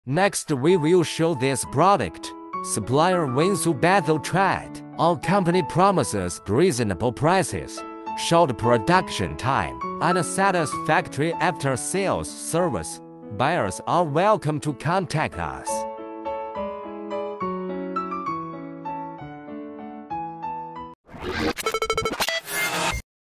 Next, we will show this product. Supplier Wenzhou Bethel Trade. Our company promises reasonable prices, short production time, and a satisfactory after-sales service. Buyers are welcome to contact us.